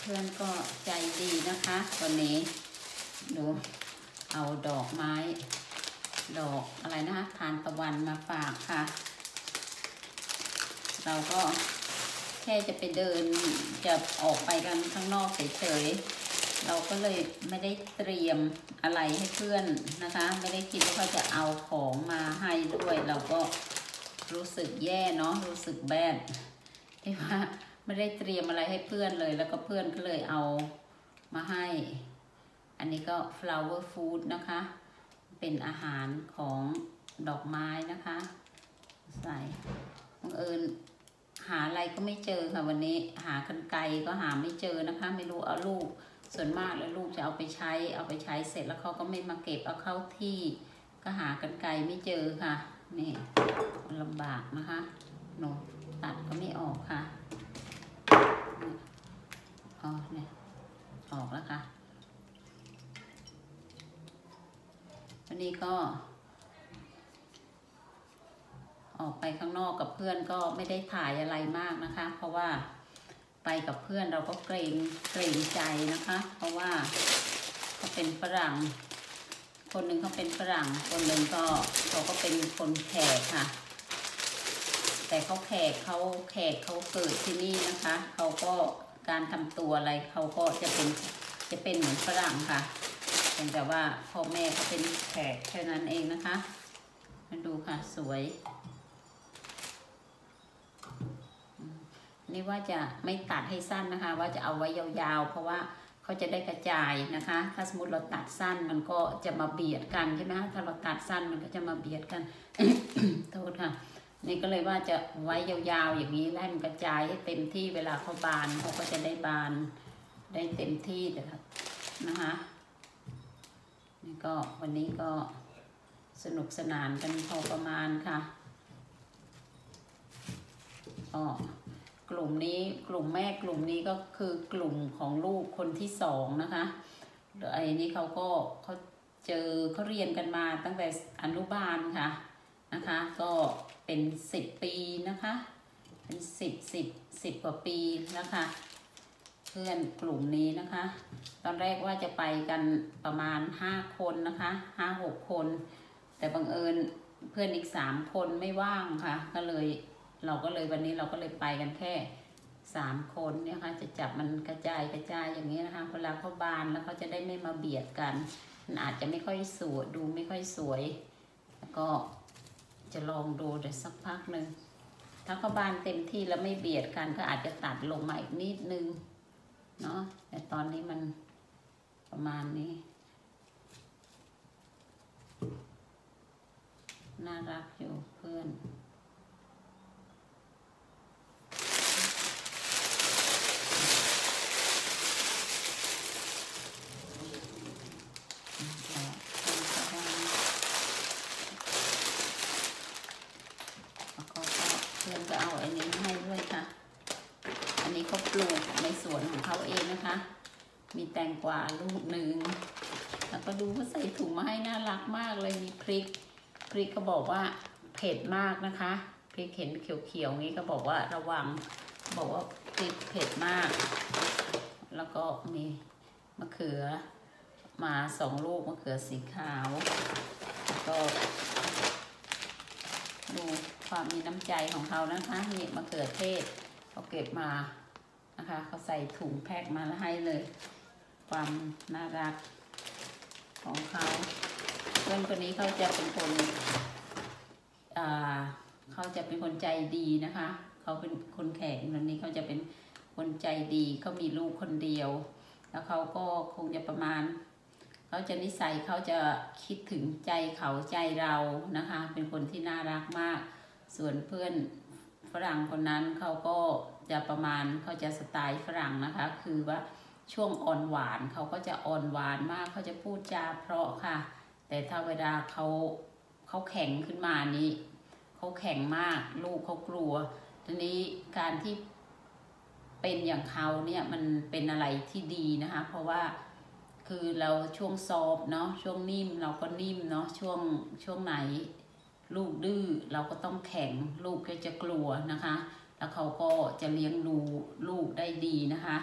พื่อนก็ใจดีนะคะวันนี้ดูเอาดอกไม้ดอกอะไรนะคะทานตะวันมาฝากค่ะเราก็แค่จะไปเดินจะออกไปกันข้างนอกเฉยๆเราก็เลยไม่ได้เตรียมอะไรให้เพื่อนนะคะไม่ได้คิดว่าเขาจะเอาของมาให้ด้วยเราก็รู้สึกแย่เนาะรู้สึกแบดที่ว่าไม่ได้เตรียมอะไรให้เพื่อนเลยแล้วก็เพื่อนก็เลยเอามาให้อันนี้ก็ flower food นะคะเป็นอาหารของดอกไม้นะคะใส่บังเอิญหาอะไรก็ไม่เจอค่ะวันนี้หากรรไกรก็หาไม่เจอนะคะไม่รู้เอาลูกส่วนมากแล้วลูกจะเอาไปใช้เสร็จแล้วเขาก็ไม่มาเก็บเอาเข้าที่ก็หากรรไกรไม่เจอค่ะนี่ลำบากนะคะหนูตัดก็ไม่ออกค่ะอ๋อเนี่ยออกแล้วค่ะวันนี้ก็ออกไปข้างนอกกับเพื่อนก็ไม่ได้ถ่ายอะไรมากนะคะเพราะว่าไปกับเพื่อนเราก็เกรงใจนะคะเพราะว่าเขาเป็นฝรั่งคนหนึ่งเขาเป็นฝรั่งคนหนึ่งเขาก็เป็นคนแขกค่ะแต่เขาแขกเขาเกิดที่นี่นะคะเขาก็การทำตัวอะไรเขาก็จะเป็นเหมือนฝรั่งค่ะแต่ว่าพ่อแม่เขาเป็นแขกแค่นั้นเองนะคะมาดูค่ะสวยนี่ว่าจะไม่ตัดให้สั้นนะคะว่าจะเอาไว้ยาวๆเพราะว่าเขาจะได้กระจายนะคะถ้าสมมติเราตัดสั้นมันก็จะมาเบียดกันใช่ไหมคะถ้าเราตัดสั้นมันก็จะมาเบียดกัน โทษค่ะนี่ก็เลยว่าจะไว้ยาวๆอย่างนี้ให้มันกระจายให้เต็มที่เวลาเขาบานเขาก็จะได้บานได้เต็มที่นะคะนี่ก็วันนี้ก็สนุกสนานกันพอประมาณค่ะก็กลุ่มนี้กลุ่มแม่กลุ่มนี้ก็คือกลุ่มของลูกคนที่สองนะคะไอ้นี่เขาเขาเรียนกันมาตั้งแต่อนุบาลค่ะนะคะก็เป็น10 ปีนะคะเป็นสิบกว่าปีแล้วค่ะเพื่อนกลุ่มนี้นะคะตอนแรกว่าจะไปกันประมาณ5 คนนะคะ5-6 คนแต่บังเอิญเพื่อนอีก3 คนไม่ว่างค่ะเราก็เลยวันนี้เราก็เลยไปกันแค่3 คนเนี่ยค่ะจะจับมันกระจายอย่างนี้นะคะเวลาเขาบานแล้วเขาจะได้ไม่มาเบียดกันมันอาจจะไม่ค่อยสวยดูไม่ค่อยสวยแล้วก็จะลองดูเดี๋ยวสักพักหนึ่งถ้าเขาบานเต็มที่แล้วไม่เบียดกันก็อาจจะตัดลงมาอีกนิดนึงเนาะแต่ตอนนี้มันประมาณนี้น่ารักอยู่เพื่อนก็เอาอันนี้ให้ด้วยค่ะอันนี้เขาปลูกในสวนของเขาเองนะคะมีแตงกวาลูกหนึ่งแล้วก็ดูเขาใส่ถุงมาให้น่ารักมากเลยมีพริกก็บอกว่าเผ็ดมากนะคะพริกเห็นเขียวๆนี้ก็บอกว่าระวังบอกว่าพริกเผ็ดมากแล้วก็มีมะเขือมา2 ลูกมะเขือสีขาวก็ดูความมีน้ำใจของเขานะคะนี่มะเขือเทศเขาเก็บมานะคะเขาใส่ถุงแพ็คมาแล้วให้เลยความน่ารักของเขาเพื่อนคนนี้เขาจะเป็นคนใจดีนะคะเขาเป็นคนแขกคนนี้เขาจะเป็นคนใจดีเขามีลูกคนเดียวแล้วเขาก็คงจะประมาณเขาจะนิสัยเขาจะคิดถึงใจเขาใจเรานะคะเป็นคนที่น่ารักมากส่วนเพื่อนฝรั่งคนนั้นเขาก็จะประมาณเขาจะสไตล์ฝรั่งนะคะคือว่าช่วงอ่อนหวานเขาก็จะอ่อนหวานมากเขาจะพูดจาเพราะค่ะแต่ถ้าเวลาเขาแข็งขึ้นมานี้เขาแข็งมากลูกเขากลัวทีนี้การที่เป็นอย่างเขาเนี่ยมันเป็นอะไรที่ดีนะคะเพราะว่าคือเราช่วงซอฟเนาะช่วงนิ่มเราก็นิ่มเนาะช่วงไหนลูกดื้อเราก็ต้องแข็งลูกก็จะกลัวนะคะแล้วเขาก็จะเลี้ยงดูลูกได้ดีนะคะ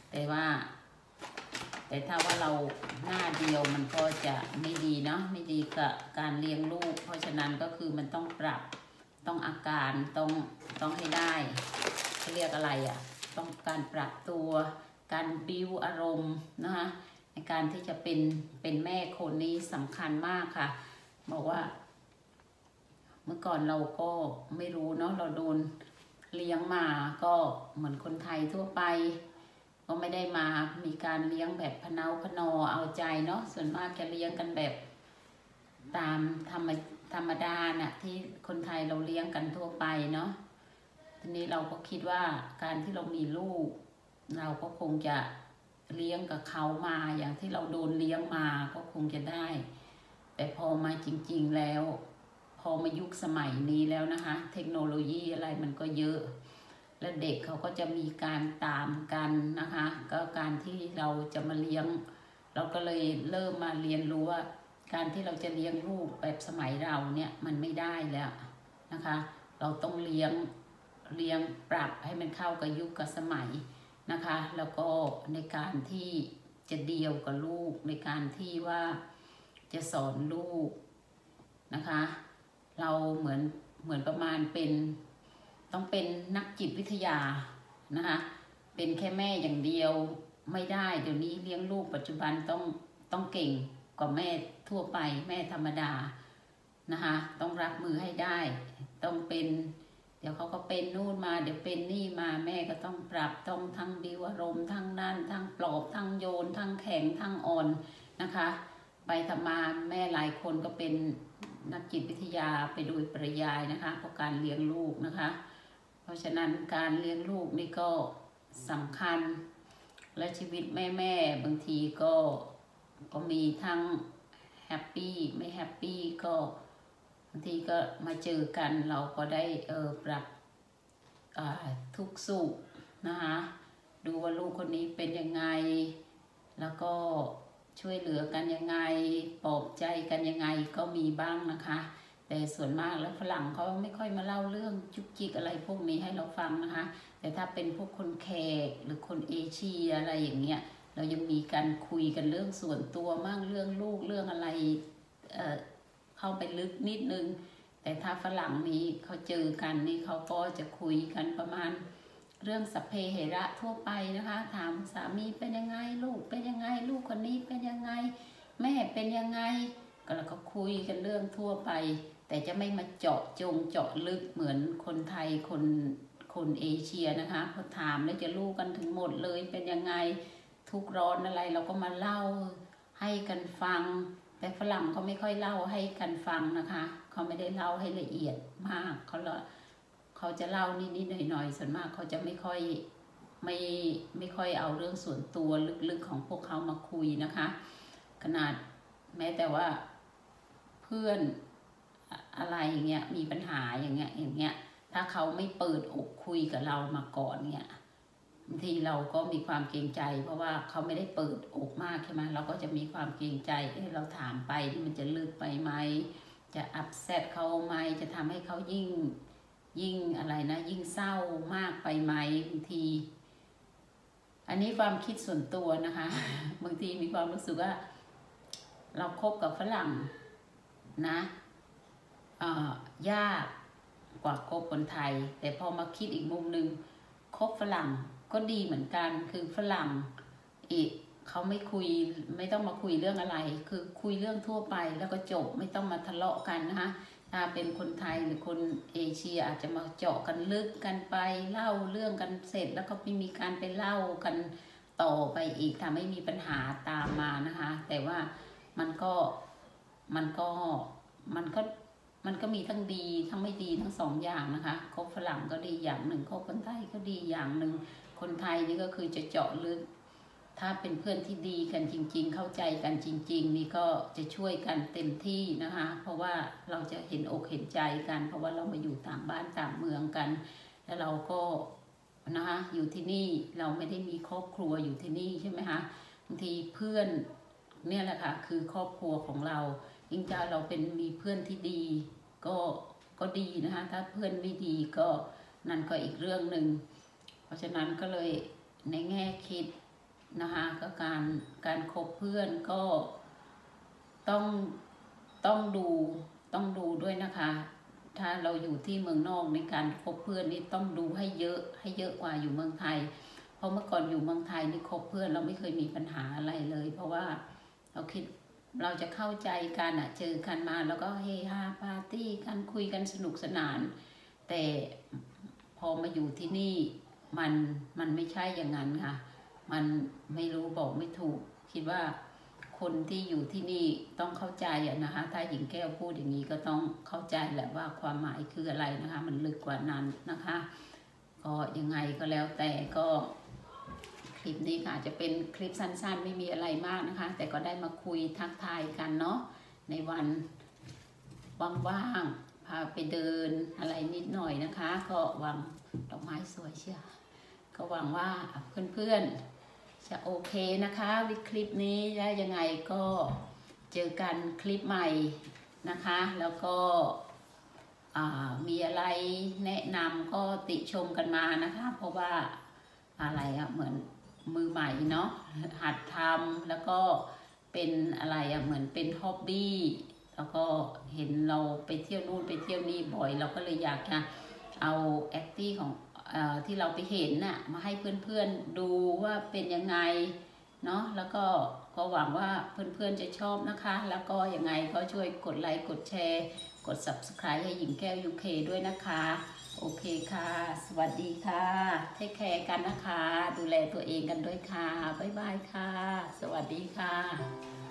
แต่ถ้าว่าเราหน้าเดียวมันก็จะไม่ดีเนาะไม่ดีกับการเลี้ยงลูกเพราะฉะนั้นก็คือมันต้องปรับต้องอาการต้องให้ได้เขาเรียกอะไรต้องการปรับตัวการบิ้วอารมณ์นะคะในการที่จะเป็นแม่คนนี้สำคัญมากค่ะบอกว่าเมื่อก่อนเราก็ไม่รู้เนาะเราโดนเลี้ยงมาก็เหมือนคนไทยทั่วไปก็ไม่ได้มามีการเลี้ยงแบบพะเนาพะนอเอาใจเนาะส่วนมากจะเลี้ยงกันแบบตามธรรมดาน่ะที่คนไทยเราเลี้ยงกันทั่วไปเนาะทีนี้เราก็คิดว่าการที่เรามีลูกเราก็คงจะเลี้ยงกับเขามาอย่างที่เราโดนเลี้ยงมาก็คงจะได้แต่พอมาจริงๆแล้วพอมายุคสมัยนี้แล้วนะคะเทคโนโลยีอะไรมันก็เยอะและเด็กเขาก็จะมีการตามกันนะคะก็การที่เราจะมาเลี้ยงเราก็เลยเริ่มมาเรียนรู้ว่าการที่เราจะเลี้ยงลูกแบบสมัยเราเนี่ยมันไม่ได้แล้วนะคะเราต้องเลี้ยงปรับให้มันเข้ากับยุคกับสมัยนะคะแล้วก็ในการที่จะเดียวกับลูกในการที่ว่าจะสอนลูกนะคะเราเหมือนประมาณต้องเป็นนักจิตวิทยานะคะเป็นแค่แม่อย่างเดียวไม่ได้เดี๋ยวนี้เลี้ยงลูกปัจจุบันต้องเก่งกว่าแม่ทั่วไปแม่ธรรมดานะคะต้องรับมือให้ได้ต้องเป็นเดี๋ยวเขาก็เป็นนู่นมาเดี๋ยวเป็นนี่มาแม่ก็ต้องปรับต้องทั้งบิวอารมณ์ทั้งนั่นทั้งปลอบทั้งโยนทั้งแข็งทั้งอ่อนนะคะไปทำมาแม่หลายคนก็เป็นนักจิตวิทยาไปโดยปริยายนะคะเพราะการเลี้ยงลูกนะคะเพราะฉะนั้นการเลี้ยงลูกนี่ก็สำคัญและชีวิตแม่บางทีก็มีทั้งแฮปปี้ไม่แฮปปี้ก็บางทีก็มาเจอกันเราก็ได้ปรับทุกสุขนะคะดูว่าลูกคนนี้เป็นยังไงแล้วก็ช่วยเหลือกันยังไงปลอบใจกันยังไงก็มีบ้างนะคะแต่ส่วนมากแล้วฝรั่งเขาไม่ค่อยมาเล่าเรื่องจุกจิกอะไรพวกนี้ให้เราฟังนะคะแต่ถ้าเป็นพวกคนแขกหรือคนเอเชียอะไรอย่างเงี้ยเรายังมีการคุยกันเรื่องส่วนตัวมั่งเรื่องลูกเรื่องอะไรเข้าไปลึกนิดนึงแต่ถ้าฝรั่งนี้เขาเจอกันนี่เขาก็จะคุยกันประมาณเรื่องสัพเพเหระทั่วไปนะคะถามสามีเป็นยังไงลูกเป็นยังไงลูกคนนี้เป็นยังไงแม่เป็นยังไงก็แล้วก็คุยกันเรื่องทั่วไปแต่จะไม่มาเจาะจงเจาะลึกเหมือนคนไทยคนเอเชียนะคะพอถามแล้วจะรู้กันถึงหมดเลยเป็นยังไงทุกร้อนอะไรเราก็มาเล่าให้กันฟังแต่ฝรั่งเขาไม่ค่อยเล่าให้กันฟังนะคะเขาไม่ได้เล่าให้ละเอียดมากเขาจะเล่านิดๆหน่อยๆส่วนมากเขาจะไม่ค่อยเอาเรื่องส่วนตัวลึกๆของพวกเขามาคุยนะคะขนาดแม้แต่ว่าเพื่อนอะไรอย่างเงี้ยมีปัญหาอย่างเงี้ยถ้าเขาไม่เปิดอกคุยกับเรามาก่อนเนี่ยบางทีเราก็มีความเกรงใจเพราะว่าเขาไม่ได้เปิดอกมากใช่ไหมเราก็จะมีความเกรงใจเราถามไปมันจะลึกไปไหมจะอัพเซตเขาไหมจะทำให้เขายิ่งอะไรนะยิ่งเศร้ามากไปไหมบางทีอันนี้ความคิดส่วนตัวนะคะบางทีมีความรู้สึกว่าเราคบกับฝรั่งนะยากกว่าคบคนไทยแต่พอมาคิดอีกมุมนึงคบฝรั่งก็ดีเหมือนกันคือฝรั่งเขาไม่ต้องมาคุยเรื่องอะไรคือคุยเรื่องทั่วไปแล้วก็จบไม่ต้องมาทะเลาะกันนะคะถ้าเป็นคนไทยหรือคนเอเชียอาจจะมาเจาะกันลึกกันไปเล่าเรื่องกันเสร็จแล้วก็ไม่มีการไปเล่ากันต่อไปอีกทำให้มีปัญหาตามมานะคะแต่ว่ามันก็มีทั้งดีทั้งไม่ดีทั้งสองอย่างนะคะคบฝรั่งก็ดีอย่างหนึ่งคบคนไทยก็ดีอย่างหนึ่งคนไทยนี่ก็คือจะเจาะลึกถ้าเป็นเพื่อนที่ดีกันจริงๆเข้าใจกันจริงๆนี่ก็จะช่วยกันเต็มที่นะคะเพราะว่าเราจะเห็นอกเห็นใจกันเพราะว่าเรามาอยู่ต่างบ้านต่างเมืองกันแล้วเราก็นะคะอยู่ที่นี่เราไม่ได้มีครอบครัวอยู่ที่นี่ใช่ไหมคะบางทีเพื่อนเนี่ยแหละค่ะคือครอบครัวของเรายิ่งถ้าเรามีเพื่อนที่ดีก็ดีนะคะถ้าเพื่อนไม่ดีก็นั่นก็อีกเรื่องหนึ่งเพราะฉะนั้นก็เลยในแง่คิดนะคะก็การคบเพื่อนก็ต้องต้องดูต้องดูด้วยนะคะ ถ้าเราอยู่ที่เมืองนอกในการคบเพื่อนนี่ต้องดูให้เยอะกว่าอยู่เมืองไทย เพราะเมื่อก่อนอยู่เมืองไทยนี่คบเพื่อนเราไม่เคยมีปัญหาอะไรเลย เพราะว่าเราคิดเราจะเข้าใจกันอะเจอกันมาแล้วก็เฮฮาปาร์ตี้กันคุยกันสนุกสนาน แต่พอมาอยู่ที่นี่มันไม่ใช่อย่างนั้นค่ะ มันไม่รู้บอกไม่ถูก คิดว่าคนที่อยู่ที่นี่ต้องเข้าใจอะนะคะ ถ้าหญิงแก้วพูดอย่างนี้ก็ต้องเข้าใจแหละว่าความหมายคืออะไรนะคะ มันลึกกว่านั้นนะคะ ก็ยังไงก็แล้วแต่ก็คลิปนี้ค่ะจะเป็นคลิปสั้นๆไม่มีอะไรมากนะคะ แต่ก็ได้มาคุยทักทายกันเนาะในวันว่างๆพาไปเดินอะไรนิดหน่อยนะคะ ก็หวังดอกไม้สวยเชียวก็หวังว่าเพื่อนๆจะโอเคนะคะวิดคลิปนี้แล้วยังไงก็เจอกันคลิปใหม่นะคะ แล้วก็มีอะไรแนะนำก็ติชมกันมานะคะ เพราะว่าอะไรอะเหมือนมือใหม่เนาะหัดทำแล้วก็เป็นอะไรอะเหมือนเป็นฮ็อบบี้แล้วก็เห็นเราไปเที่ยวนู่นไปเที่ยวนี่บ่อยเราก็เลยอยากจะเอาแอคทิวิตี้ของที่เราไปเห็นน่ะมาให้เพื่อนๆดูว่าเป็นยังไงเนาะแล้วก็หวังว่าเพื่อนๆจะชอบนะคะ แล้วก็ยังไงก็ช่วยกดไลค์กดแชร์กด Subscribe ให้หญิงแก้ว UK ด้วยนะคะโอเคค่ะสวัสดีค่ะเทคแคร์กันนะคะดูแลตัวเองกันด้วยค่ะบ๊ายบายค่ะสวัสดีค่ะ